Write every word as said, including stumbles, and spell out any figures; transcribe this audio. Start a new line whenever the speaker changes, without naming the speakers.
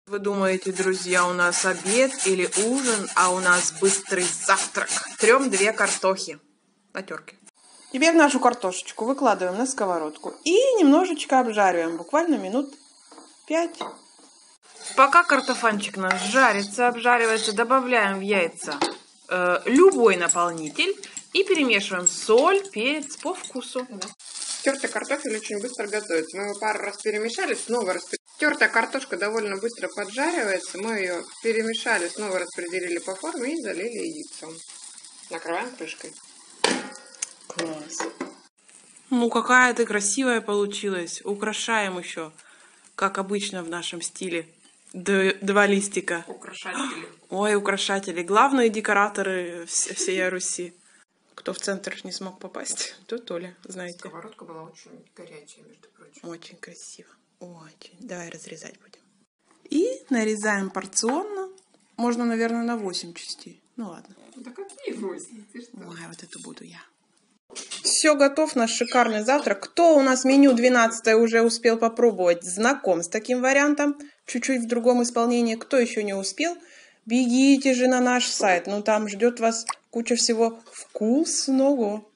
Вы думаете, друзья, у нас обед или ужин, а у нас быстрый завтрак. Трем две картохи на терке. Теперь нашу картошечку выкладываем на сковородку и немножечко обжариваем, буквально минут пять. Пока картофанчик наш жарится, обжаривается, добавляем в яйца э, любой наполнитель и перемешиваем соль, перец по вкусу. Да. Тертый картофель очень быстро готовится. Мы его пару раз перемешали, снова распределили. Тертая картошка довольно быстро поджаривается. Мы ее перемешали, снова распределили по форме и залили яйцом. Накрываем крышкой. Класс. Ну, какая ты красивая получилась. Украшаем еще, как обычно в нашем стиле. Д- два листика. Украшатели. Ой, украшатели. Главные декораторы вс- всей Руси. Кто в центр не смог попасть, то Толя, знаете. Сковородка была очень горячая, между прочим. Очень красиво. Очень. Давай разрезать будем. И нарезаем порционно. Можно, наверное, на восемь частей. Ну ладно. Да какие восемь? Ты что? Ой, вот это буду я. Все, готов наш шикарный завтрак. Кто у нас меню двенадцатое уже успел попробовать, знаком с таким вариантом, чуть-чуть в другом исполнении. Кто еще не успел, бегите же на наш сайт. Ну, там ждет вас куча всего вкусного.